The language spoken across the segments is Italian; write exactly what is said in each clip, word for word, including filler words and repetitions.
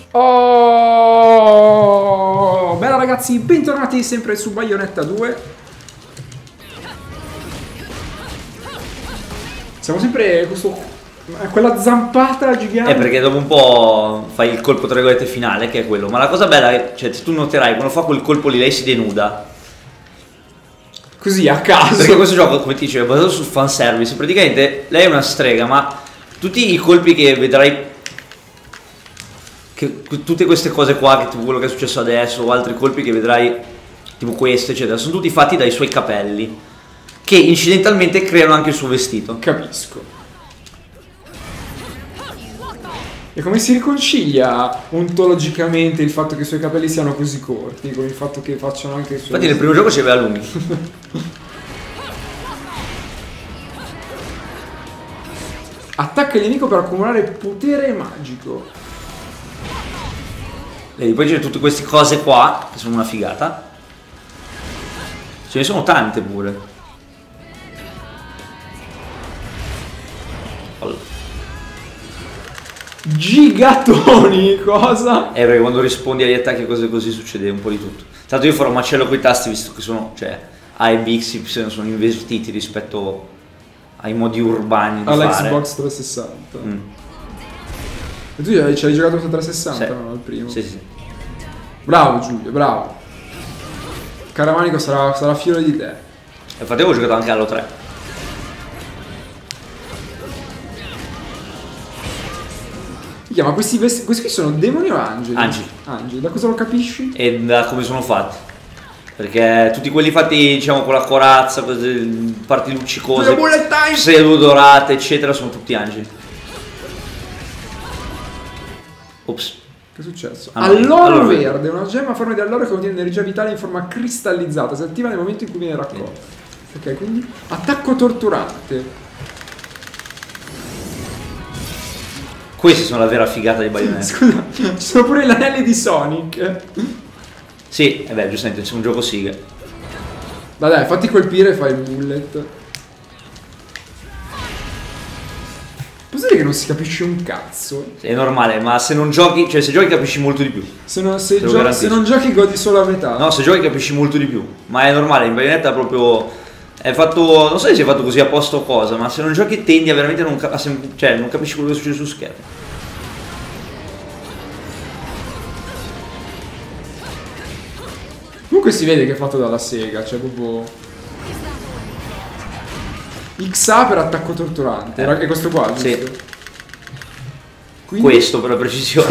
Oh, bella ragazzi, bentornati sempre su Bayonetta due. Siamo sempre questo, quella zampata gigante. Eh, perché dopo un po' fai il colpo tra virgolette finale, che è quello. Ma la cosa bella è, cioè, tu noterai, quando fa quel colpo lì lei si denuda. Così, a caso. Perché questo gioco, come ti dicevo, è basato sul fanservice. Praticamente lei è una strega, ma tutti i colpi che vedrai, che, tutte queste cose qua, che tipo quello che è successo adesso, o altri colpi che vedrai, tipo questo, eccetera, sono tutti fatti dai suoi capelli, che incidentalmente creano anche il suo vestito. Capisco. E come si riconcilia ontologicamente il fatto che i suoi capelli siano così corti con il fatto che facciano anche i suoi... Infatti nel primo gioco ci aveva lunghi. Attacca il nemico per accumulare potere magico. E poi c'è tutte queste cose qua, che sono una figata. Ce ne sono tante pure. Allora. Gigatoni, cosa? Eh, perché quando rispondi agli attacchi e cose così succede un po' di tutto. Tanto io farò macello con i tasti, visto che sono, cioè, A e B, X, Y sono invertiti rispetto ai modi urbani di all'Xbox trecentosessanta. Mm. E tu ci hai giocato su trecentosessanta, Sì. no? Al primo. Sì, sì. Bravo Giulio, bravo. Caramanico sarà, sarà fiero di te. Infatti avevo giocato anche allo tre. Ma questi, questi qui sono demoni o angeli? Angeli. Angeli, da cosa lo capisci? E da come sono fatti. Perché tutti quelli fatti, diciamo, con la corazza, cose, parti luccicose, sedute dorate, eccetera, sono tutti angeli. Ops. Che è successo? Ah, alloro allora, verde, una gemma a forma di alloro che contiene energia vitale in forma cristallizzata, si attiva nel momento in cui viene raccolta. Ok, quindi attacco torturante. Questi sono la vera figata di Bayonetta. Scusa, ci sono pure gli anelli di Sonic. Sì, e beh, giustamente, c'è un gioco siga. Dai, dai, fatti colpire e fai il bullet. Posso dire che non si capisce un cazzo? È normale, ma se non giochi, cioè se giochi capisci molto di più. Se non, se gio se non giochi godi solo a metà. No, se giochi capisci molto di più. Ma è normale, in Bayonetta proprio... È fatto, non so se sia fatto così apposta o cosa, ma se non giochi tendi a veramente non, a cioè, non capisci quello che succede su schermo. Comunque si vede che è fatto dalla Sega, cioè proprio... X A per attacco torturante, eh. è questo qua, giusto? Sì. Quindi... Questo per la precisione.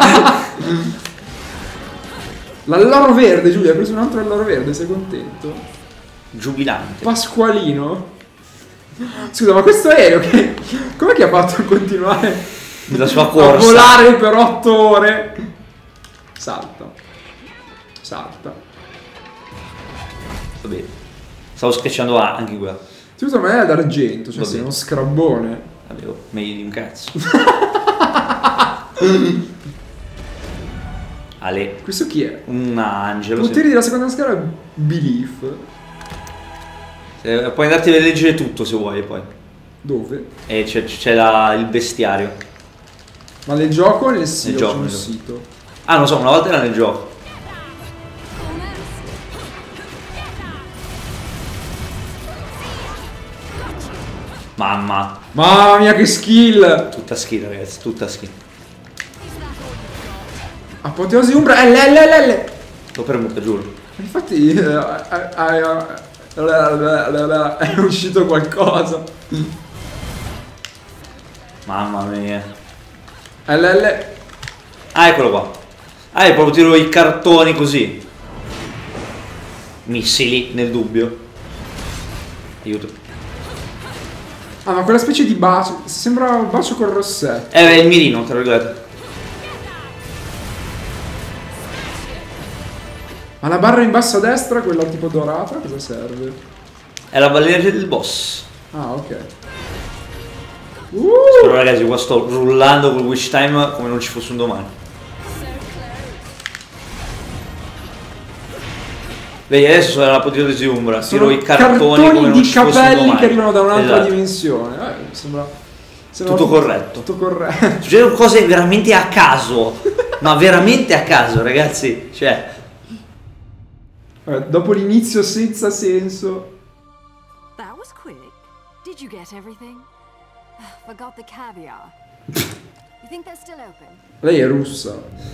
L'alloro verde, Giulia, hai preso un altro alloro verde, sei contento? Giubilante. Pasqualino? Scusa, ma questo aereo che... com'è che ha fatto a continuare la sua corsa a volare per otto ore? Salta. Salta. Va bene. Stavo schiacciando anche qua. Scusa, ma è d'argento, cioè sei uno scrabbone. Vabbè, meglio di un cazzo. Ale. Questo chi è? Un angelo. Poteri sì. Della seconda scala Belief. Eh, puoi andarti a leggere tutto se vuoi poi. Dove? E c'è il bestiario. Ma nel gioco o nel sito? Nel gioco, nel nel sito? Ah, non so, una volta era nel gioco. Mamma. Mamma mia che skill! Tutta skill ragazzi, tutta skill. Apoteosi umbra, L L L L. L'ho premuta, giuro. Infatti eh, eh, eh, è uscito qualcosa. Mamma mia. L L. Ah, eccolo qua. Ah, è proprio tiro i cartoni così. Missili, nel dubbio. Aiuto. Ah, ma quella specie di bacio. Sembra un bacio col rossetto. Eh, è il mirino, tra virgolette. Ma la barra in basso a destra, quella tipo dorata, cosa serve? È la balena del boss. Ah, ok. Uh! Però ragazzi, qua sto rullando col Wish Time come non ci fosse un domani. Vedi, adesso sono la poterosi umbra. Tiro i cartoni, cartoni come non di ci fosse un capelli domani. che arrivano da un'altra Esatto. dimensione. Eh, sembra, sembra Tutto corretto. Tutto corretto. Succedono cose veramente a caso. Ma veramente a caso, ragazzi. Cioè. Vabbè, dopo l'inizio senza senso. That was quick. Did you get everything? Forgot the caviar. You think they're still open? Lei è russa.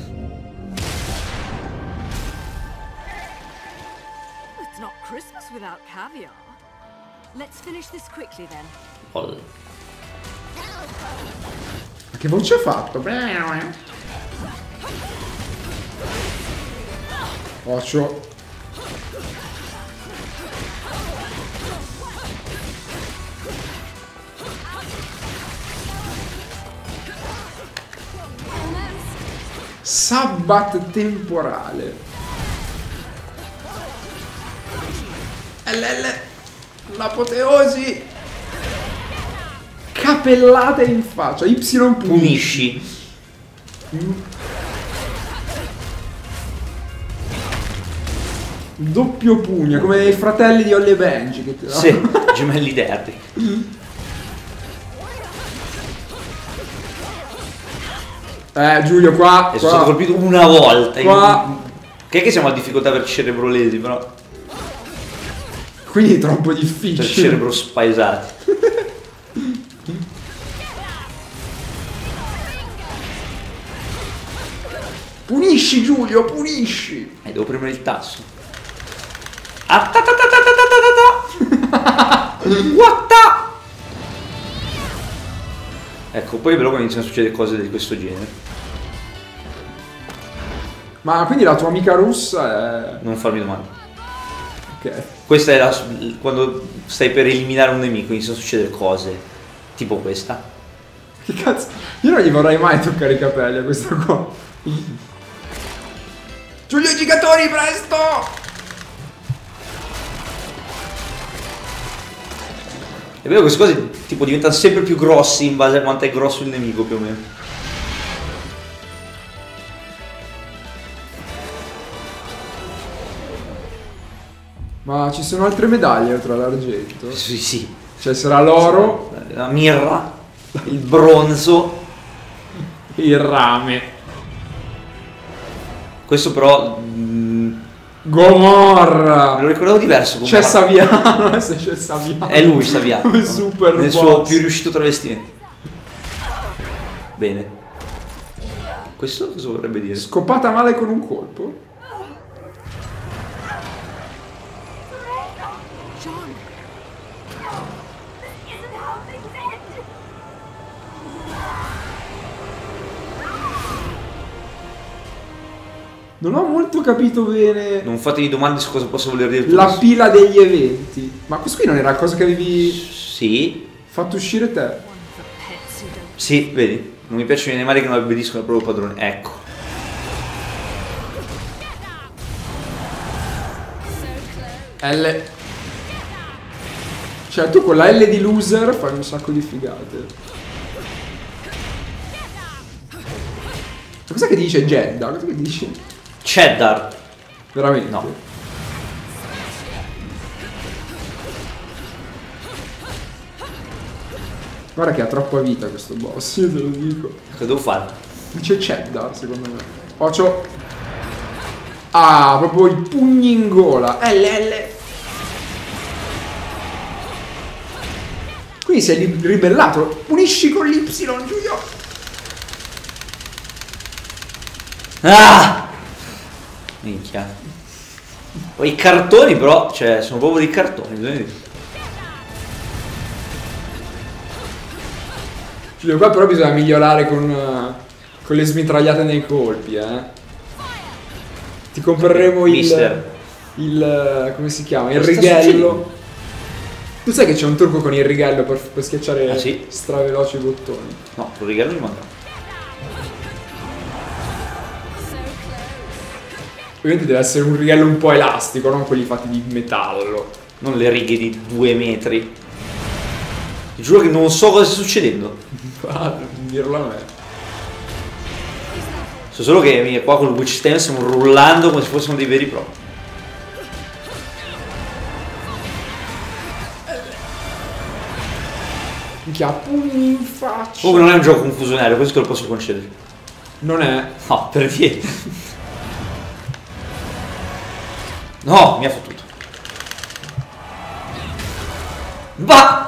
It's not Christmas without caviar. Let's finish this quickly then. Oh. Ma che voce ha fatto? Occhio. Sabbat temporale. L L. L'apoteosi. Capellate in faccia. Y punisci. Punisci. Doppio pugno, come i fratelli di Holly e Benji che ti Sì, gemelli derti. Eh Giulio qua, E qua. sono stato colpito una volta. Qua. Che è che siamo a difficoltà per cerebrolesi, però. Quindi è troppo Per difficile. cerebro spaesati. Punisci Giulio, punisci. E devo premere il tasto. Ah, ta ta ta ta ta ta ta ta. What the? Ecco, poi però quando iniziano a succedere cose di questo genere. Ma quindi la tua amica russa è... Non farmi domande. Ok. Questa è la, quando stai per eliminare un nemico iniziano a succedere cose. Tipo questa. Che cazzo? Io non gli vorrei mai toccare i capelli a questo qua. Giulio Gigatori, presto! È vero che queste cose tipo diventano sempre più grossi in base a quanto è grosso il nemico più o meno. Ma ci sono altre medaglie oltre all'argento? Sì, sì. Cioè sarà l'oro, La mirra, il bronzo. il rame. Questo però mh, Gomorra! lo ricordavo diverso. come C'è era. Saviano, adesso c'è Saviano. È lui Saviano. Come super Nel boss. suo più riuscito travestimento. Bene. Questo cosa vorrebbe dire? Scopata male con un colpo? John! Non ho molto capito bene Non fatevi domande su cosa possa voler dire tutto la questo. pila degli eventi. Ma questo qui non era la cosa che avevi Sì, fatto uscire te? One for pets who don't. sì, vedi. Non mi piacciono i animali che non obbediscono al proprio padrone. Ecco. L. Cioè tu con la L di loser fai un sacco di figate. Cos'è che dice Jeddah? Cos'è che dici? Cheddar. Veramente? No. Guarda che ha troppa vita questo boss, io te lo dico. Cosa devo fare? Dice Cheddar secondo me. Ocio. Ah, proprio i pugni in gola. L L. Quindi sei li- ribellato. Punisci con l'Y, Giulio. Ah! Minchia. Poi i cartoni però, cioè, sono proprio dei cartoni, bisogna dire. Giulio, qua però bisogna migliorare con, eh, con le smitragliate nei colpi, eh. Ti compreremo il, Mister. il... eh, come si chiama? Il Cosa sta righello. succedendo? Tu sai che c'è un trucco con il righello per, per schiacciare Ah, sì? straveloci i bottoni. No, il regalo mi manca. Ovviamente deve essere un righello un po' elastico, non quelli fatti di metallo. Non le righe di due metri. Ti giuro che non so cosa sta succedendo. Ah, dirlo a me. So solo che mi- qua con il Witch Stem stiamo rullando come se fossimo dei veri pro. Minchia, pugni in faccia. Comunque non è un gioco confusionario, questo te lo posso concedere. Non è. No, per dire. No, mi ha fottuto. Va!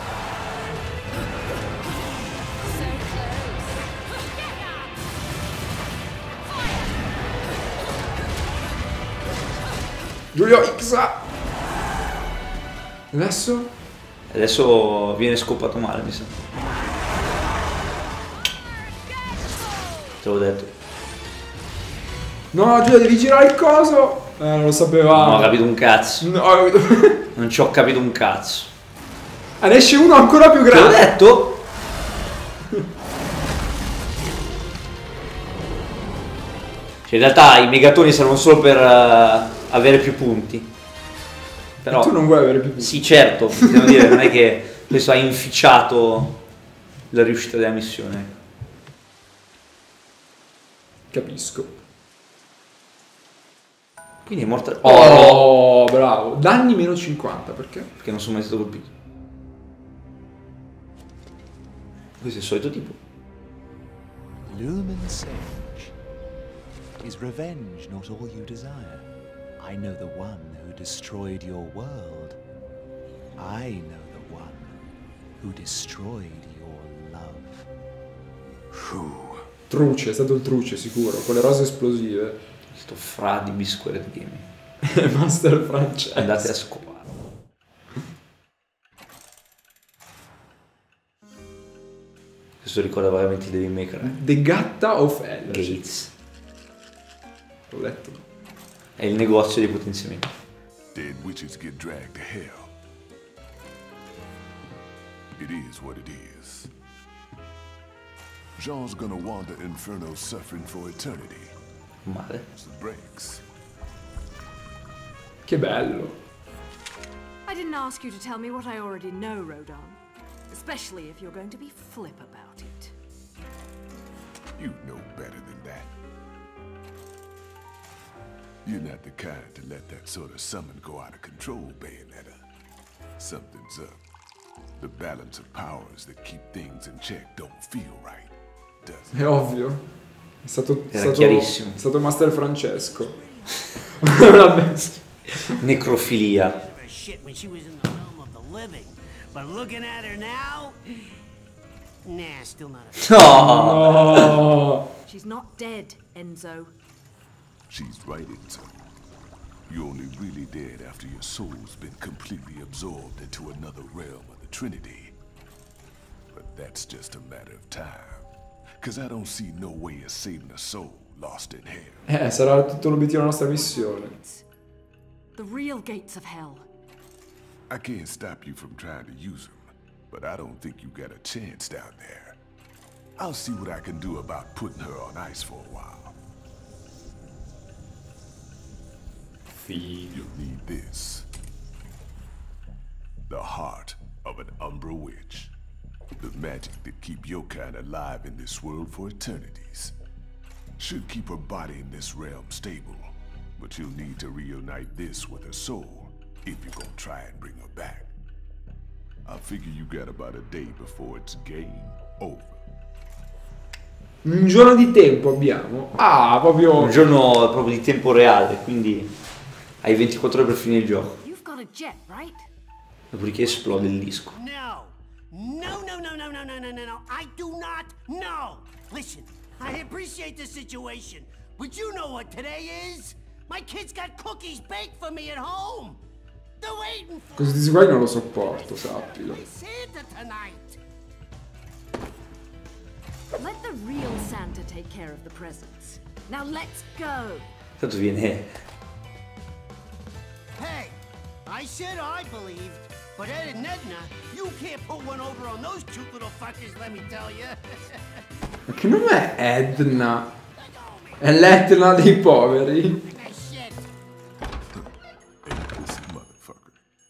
Giulio X. Adesso? Adesso viene scopato male, mi sa. Te l'ho detto. No, Giulio, devi girare il coso. Eh, non lo sapevamo. Non ho capito un cazzo. No. Non ci ho capito un cazzo. Ah, ne esce uno ancora più Te l'ho grande. detto? Cioè, in realtà i megatoni servono solo per uh, avere più punti. Però Tu non vuoi avere più punti. sì, certo, devo dire, non è che questo ha inficiato la riuscita della missione. Capisco. Quindi è morta. Oh, Oh, bravo. Danni meno cinquanta, perché? perché non sono mai stato colpito. Questo è il solito tipo. Lumen Sage. Is revenge not all you desire? I know the one who destroyed your world. I know the one who destroyed your love. Who? Truce, è stato il truce sicuro, con le rose esplosive. Sto fra di Bisquared Gaming. Master Francesco. Andate a scopare. Questo ricorda veramente Devil May Cry. The Gatta of Hell. Gates. L'ho letto. È il negozio di potenziamento. Dead witches get dragged to hell. It is what it is. Jean's gonna wander Inferno suffering for eternity. Male. It's the breaks. Che bello. I didn't ask you to tell me what I already know, Rodon. Especially if you're going to be flip about it. You know better than that. You're not the kind to let that sort of summon go out of control, Bayonetta. Something's up. The balance of powers that keep things in check don't feel right, does it? È ovvio. È stato, Era stato, chiarissimo. è stato Master Francesco. Una bestia. Necrofilia. Shit when she was in the realm of the living, but looking at her now, nah, still not a. No! Oh. She's not dead, Enzo. She's right, Enzo. You're only really dead after your soul's been completely absorbed into another realm of the Trinity. But that's just a matter of time. Cause I don't see no way of saving a soul lost in hell. Eh, sarà tutto l'obiettivo della nostra missione. The real gates of hell. I can't stop you from trying to use them, but I don't think you got a chance down there. I'll see what I can do about putting her on ice for a while. You'll need this. The heart of an Umbra Witch. The magic that keep your kind alive in this world for eternities. Should keep her body in this realm stable, but you'll need to reunite this with her soul if you're gonna try and bring her back. I figure you got about a day before it's game over. Un giorno di tempo abbiamo. Ah, proprio. Un giorno proprio di tempo reale, quindi hai ventiquattro ore per finire il gioco. You've got a jet, right? Dopodiché esplode il disco. No, no, no, no, no, no, no, no, no, no. I do not know. Listen, I appreciate the situation, but you know what today is? My kids got cookies baked for me at home. They're waiting for Questo di sicuro non lo sopporto, sappilo. my Santa tonight. Let the real Santa take care of the presents. Now let's go. Tanto viene. Hey, I said I believed, but Ed and Edna, you can't put one over on those cute little fuckers, let me tell you. Ma che nome è Edna? È l'Etna dei poveri? That shit. Hey, pussy motherfucker.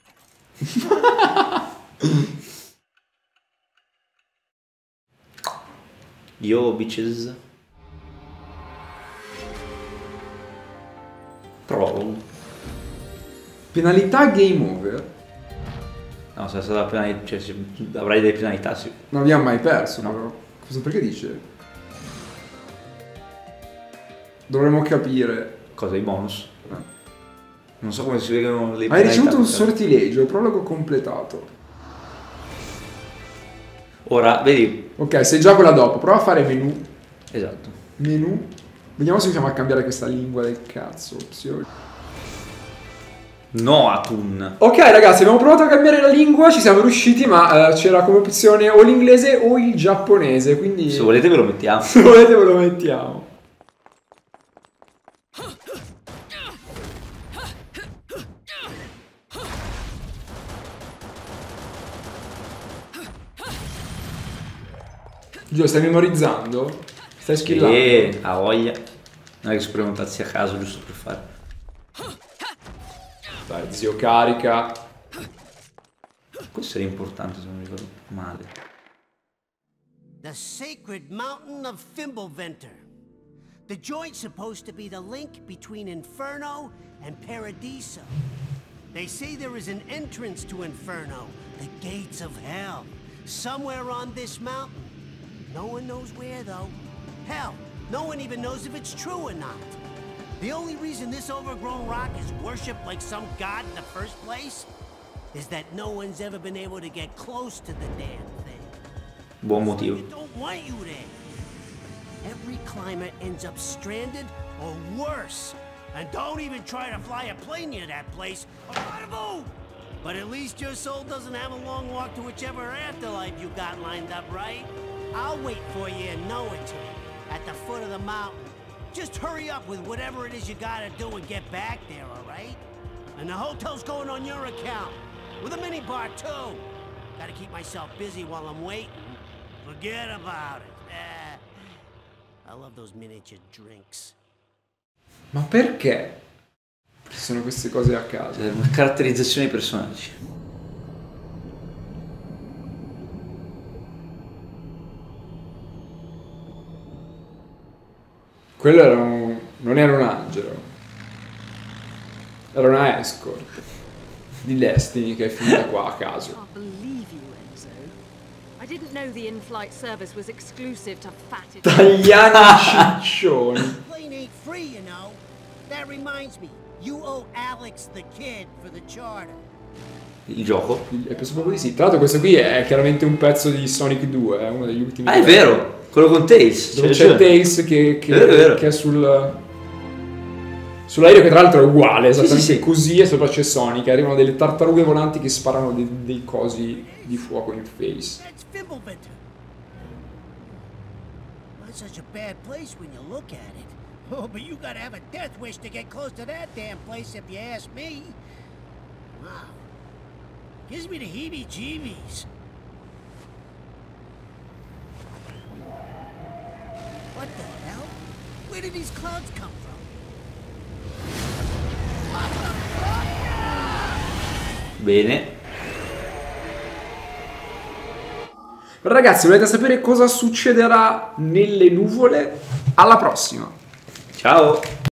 Yo, bitches. Prologo. Penalità game over? No, sarà stata penalità, cioè se- avrai delle penalità, sì. Non abbiamo mai perso, No. però. Cosa perché dice? dovremmo capire. Cosa, i bonus? Non so come si vedono le Hai ricevuto un penalità. sortilegio, prologo completato. Ora, vedi. Ok, sei già quella dopo, prova a fare menu. Esatto. Menu. Vediamo se riusciamo a cambiare questa lingua del cazzo. Opzioni. No, Atun. Ok ragazzi, abbiamo provato a cambiare la lingua, ci siamo riusciti, ma eh, c'era come opzione o l'inglese o il giapponese, quindi Se volete ve lo mettiamo. se volete ve lo mettiamo. Gio, stai memorizzando? Stai skillando? E ha voglia. Non è che spremo tazzi a caso giusto per fare. Dai, zio, carica. Questo era importante se non mi ricordo male. The sacred mountain of Fimbulventer. The joint's supposed to be the link between Inferno and Paradiso. They say there is an entrance to Inferno, the gates of hell, somewhere on this mountain. No one knows where, though. Hell, no one even knows if it's true or not. The only reason this overgrown rock is worshipped like some god in the first place is that no one's ever been able to get close to the damn thing. Buon motivo. They don't want you there. Every climber ends up stranded or worse. And don't even try to fly a plane near that place or try to move. But at least your soul doesn't have a long walk to whichever afterlife you got lined up, right? I'll wait for you in Noaton, at the foot of the mountain. Just hurry up with whatever it is you gotta do and get back there, all right? And the hotel's going on your account, with a minibar too. Gotta keep myself busy while I'm waiting. Forget about it. Eh, I love those miniature drinks. Ma perché? Ci sono queste cose a caso. Cioè, una caratterizzazione dei personaggi. Quello era un... non era un angelo. Era una escort di Destiny che è finita qua a caso. Can't believe you, Enzo. I didn't know the in-flight service was exclusive to fat Tagliani ciccioni. Plane ain't free, you know. That reminds me, you owe Alex the kid for the charter. Il gioco. E penso proprio di sì. Tra l'altro questo qui è chiaramente un pezzo di Sonic due, è uno degli ultimi. Ah, è vero! Quello con Tails. Dove C'è c'è Tails che, che, Vero, vero. che è sul... sull'aereo, che tra l'altro è uguale, esattamente sì, sì. così, e sopra c'è Sonic. Arrivano delle tartarughe volanti che sparano dei, dei cosi di fuoco in face. That's Fimbulventer. Not such a bad place when you look at it. Oh, but you gotta have a death wish to get close to that damn place if you ask me. Wow. Gives me the heebie-jeebies. What the hell? Where did these clouds come from? Bene. Ragazzi, volete sapere cosa succederà nelle nuvole? Alla prossima! Ciao!